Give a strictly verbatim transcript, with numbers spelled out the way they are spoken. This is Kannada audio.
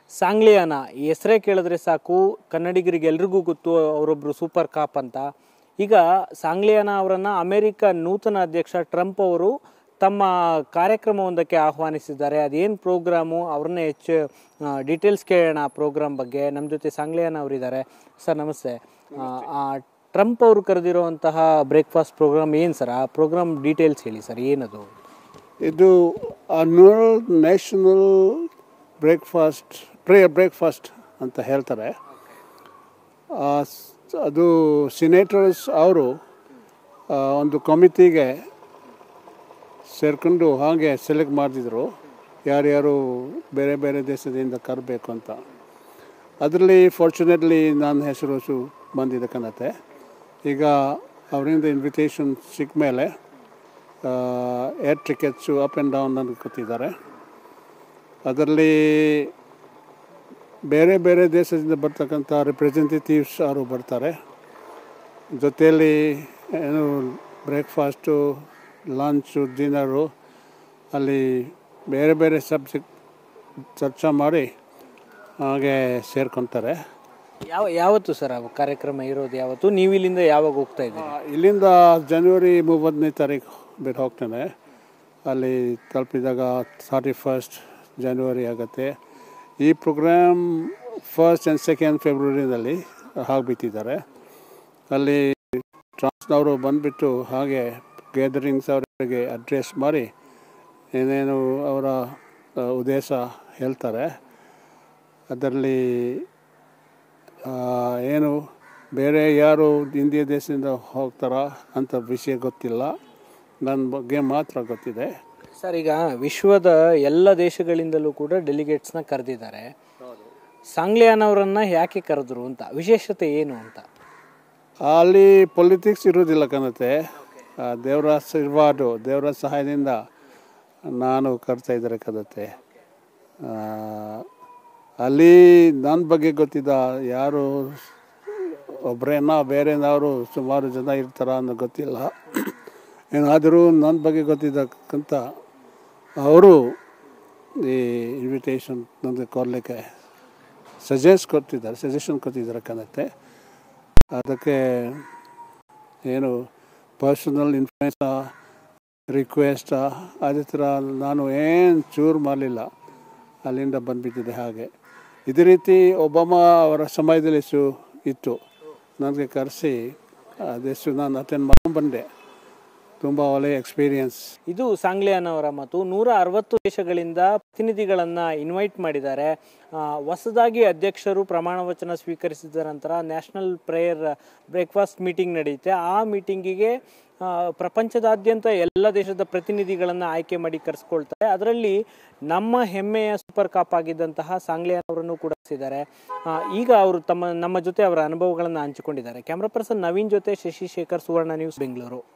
ಸಾಂಗ್ಲಿಯಾನ ಈ ಹೆಸರೇ ಕೇಳಿದ್ರೆ ಸಾಕು, ಕನ್ನಡಿಗರಿಗೆ ಎಲ್ರಿಗೂ ಗೊತ್ತು ಅವರೊಬ್ಬರು ಸೂಪರ್ ಕಾಪ್ ಅಂತ. ಈಗ ಸಾಂಗ್ಲಿಯಾನ ಅವರನ್ನು ಅಮೆರಿಕ ನೂತನ ಅಧ್ಯಕ್ಷ ಟ್ರಂಪ್ ಅವರು ತಮ್ಮ ಕಾರ್ಯಕ್ರಮವೊಂದಕ್ಕೆ ಆಹ್ವಾನಿಸಿದ್ದಾರೆ. ಅದೇನು ಪ್ರೋಗ್ರಾಮು, ಅವ್ರನ್ನೇ ಹೆಚ್ಚು ಡೀಟೇಲ್ಸ್ ಕೇಳೋಣ ಪ್ರೋಗ್ರಾಮ್ ಬಗ್ಗೆ. ನಮ್ಮ ಜೊತೆ ಸಾಂಗ್ಲಿಯಾನ ಅವರಿದ್ದಾರೆ. ಸರ್ ನಮಸ್ತೆ. ಟ್ರಂಪ್ ಅವರು ಕರೆದಿರುವಂತಹ ಬ್ರೇಕ್ಫಾಸ್ಟ್ ಪ್ರೋಗ್ರಾಮ್ ಏನು ಸರ್? ಆ ಪ್ರೋಗ್ರಾಮ್ ಡೀಟೇಲ್ಸ್ ಹೇಳಿ ಸರ್, ಏನದು? ಇದು annual national breakfast prayer breakfast ಅಂತ ಹೇಳ್ತಾರೆ. ಅದು ಸಿನೇಟರ್ಸ್ ಅವರು ಒಂದು ಕಮಿಟಿಗೆ ಸೇರಿಕೊಂಡು ಹಾಗೆ ಸೆಲೆಕ್ಟ್ ಮಾಡಿದ್ರು ಯಾರ್ಯಾರು ಬೇರೆ ಬೇರೆ ದೇಶದಿಂದ ಕರಬೇಕು ಅಂತ. ಅದರಲ್ಲಿ ಫಾರ್ಚುನೇಟ್ಲಿ ನನ್ನ ಹೆಸರು ಸು ಬಂದಿದೆ ಕನ್ನತೆ. ಈಗ ಅವರಿಂದ ಇನ್ವಿಟೇಷನ್ ಸಿಕ್ಕ ಮೇಲೆ air tickets up and down ನನಗೆ ಕೊಟ್ಟಿದ್ದಾರೆ. ಅದರಲ್ಲಿ ಬೇರೆ ಬೇರೆ ದೇಶದಿಂದ ಬರ್ತಕ್ಕಂಥ ರಿಪ್ರೆಸೆಂಟೇಟಿವ್ಸ್ ಅವರು ಬರ್ತಾರೆ. ಜೊತೆಯಲ್ಲಿ ಏನು ಬ್ರೇಕ್ಫಾಸ್ಟು, ಲಂಚು, ಡಿನ್ನರು ಅಲ್ಲಿ ಬೇರೆ ಬೇರೆ ಸಬ್ಜೆಕ್ಟ್ ಚರ್ಚೆ ಮಾಡಿ ಹಾಗೆ ಸೇರ್ಕೊತಾರೆ. ಯಾವ ಯಾವತ್ತು ಸರ್ ಆ ಕಾರ್ಯಕ್ರಮ ಇರೋದು? ಯಾವತ್ತು? ನೀವು ಇಲ್ಲಿಂದ ಯಾವಾಗ ಹೋಗ್ತಾ ಇದ್ದೀರಿ? ಇಲ್ಲಿಂದ ಜನವರಿ ಮೂವತ್ತನೇ ತಾರೀಕು ಬಿಟ್ಟು ಹೋಗ್ತೇನೆ. ಅಲ್ಲಿ ತಲುಪಿದಾಗ ಥರ್ಟಿ ಫಸ್ಟ್ ಜನವರಿ ಆಗುತ್ತೆ. ಈ ಪ್ರೋಗ್ರಾಮ್ ಫಸ್ಟ್ ಆ್ಯಂಡ್ ಸೆಕೆಂಡ್ ಫೆಬ್ರವರಿನಲ್ಲಿ ಆಗಿಬಿಟ್ಟಿದ್ದಾರೆ. ಅಲ್ಲಿ ಟ್ರಾನ್ಸ್ನವರು ಬಂದುಬಿಟ್ಟು ಹಾಗೆ ಗ್ಯಾದರಿಂಗ್ಸ್ ಅವರಿಗೆ ಅಡ್ರೆಸ್ ಮಾಡಿ ಏನೇನು ಅವರ ಉದ್ದೇಶ ಹೇಳ್ತಾರೆ. ಅದರಲ್ಲಿ ಏನು ಬೇರೆ ಯಾರು ಇಂಡಿಯಾ ದೇಶದಿಂದ ಹೋಗ್ತಾರಾ ಅಂತ ವಿಷಯ ಗೊತ್ತಿಲ್ಲ, ನನ್ನ ಬಗ್ಗೆ ಮಾತ್ರ ಗೊತ್ತಿದೆ. ಸರ್, ಈಗ ವಿಶ್ವದ ಎಲ್ಲ ದೇಶಗಳಿಂದಲೂ ಕೂಡ ಡೆಲಿಗೇಟ್ಸ್ನ ಕರೆದಿದ್ದಾರೆ. ಸಾಂಗ್ಲಿಯಾನ ಅವರನ್ನು ಯಾಕೆ ಕರೆದ್ರು ಅಂತ, ವಿಶೇಷತೆ ಏನು ಅಂತ? ಅಲ್ಲಿ ಪೊಲಿಟಿಕ್ಸ್ ಇರೋದಿಲ್ಲ ಕನ್ನತೆ. ದೇವರ ಆಶೀರ್ವಾದ, ದೇವರ ಸಹಾಯದಿಂದ ನಾನು ಕರ್ತಾ ಇದ್ದಾರೆ ಕನ್ನತೆ. ಅಲ್ಲಿ ನನ್ನ ಬಗ್ಗೆ ಗೊತ್ತಿದ್ದ ಯಾರು ಒಬ್ಬರೇನ ಬೇರೆನವರು ಸುಮಾರು ಜನ ಇರ್ತಾರ ಅನ್ನೋ ಗೊತ್ತಿಲ್ಲ. ಏನಾದರೂ ನನ್ನ ಬಗ್ಗೆ ಗೊತ್ತಿದ್ದಕ್ಕಂತ ಅವರು ಈ ಇನ್ವಿಟೇಷನ್ ನನಗೆ ಕೊಡಲಿಕ್ಕೆ ಸಜೆಸ್ಟ್ ಕೊಡ್ತಿದ್ದಾರೆ ಸಜೆಷನ್ ಕೊಟ್ಟಿದ್ದಾರೆ ಕನ್ನತೆ. ಅದಕ್ಕೆ ಏನು ಪರ್ಸನಲ್ ಇನ್ಫ್ಲೂಯೆನ್ಸಾ ರಿಕ್ವೆಸ್ಟಾ ಅದೇ ಥರ ನಾನು ಏನು ಚೂರು ಮಾಡಲಿಲ್ಲ, ಅಲ್ಲಿಂದ ಬಂದುಬಿಟ್ಟಿದೆ. ಹಾಗೆ ಇದೇ ರೀತಿ ಒಬಾಮಾ ಅವರ ಸಮಯದಲ್ಲಿ ಸು ಇತ್ತು, ನನಗೆ ಕರೆಸಿ ಅದೆಷ್ಟು ನಾನು ಅಟೆಂಡ್ ಮಾಡಿ ಬಂದೆ. ತುಂಬ ಒಳ್ಳೆಯ ಎಕ್ಸ್ಪೀರಿಯನ್ಸ್. ಇದು ಸಾಂಗ್ಲಿಯಾನ ಅವರ ಮಾತು. ನೂರ ಅರವತ್ತು ದೇಶಗಳಿಂದ ಪ್ರತಿನಿಧಿಗಳನ್ನು ಇನ್ವೈಟ್ ಮಾಡಿದ್ದಾರೆ. ಹೊಸದಾಗಿ ಅಧ್ಯಕ್ಷರು ಪ್ರಮಾಣ ವಚನ ಸ್ವೀಕರಿಸಿದ ನಂತರ ನ್ಯಾಷನಲ್ ಪ್ರೇಯರ್ ಬ್ರೇಕ್ಫಾಸ್ಟ್ ಮೀಟಿಂಗ್ ನಡೆಯುತ್ತೆ. ಆ ಮೀಟಿಂಗಿಗೆ ಪ್ರಪಂಚದಾದ್ಯಂತ ಎಲ್ಲ ದೇಶದ ಪ್ರತಿನಿಧಿಗಳನ್ನು ಆಯ್ಕೆ ಮಾಡಿ ಕರೆಸ್ಕೊಳ್ತಾರೆ. ಅದರಲ್ಲಿ ನಮ್ಮ ಹೆಮ್ಮೆಯ ಸೂಪರ್ ಕಾಪ್ ಆಗಿದ್ದಂತಹ ಸಾಂಗ್ಲಿಯಾನ ಅವರನ್ನು ಕೂಡ ಇದ್ದಾರೆ. ಈಗ ಅವರು ತಮ್ಮ ನಮ್ಮ ಜೊತೆ ಅವರ ಅನುಭವಗಳನ್ನು ಹಂಚಿಕೊಂಡಿದ್ದಾರೆ. ಕ್ಯಾಮ್ರಾ ಪರ್ಸನ್ ನವೀನ್ ಜೊತೆ ಶಶಿ ಶೇಖರ್, ಸುವರ್ಣ ನ್ಯೂಸ್, ಬೆಂಗಳೂರು.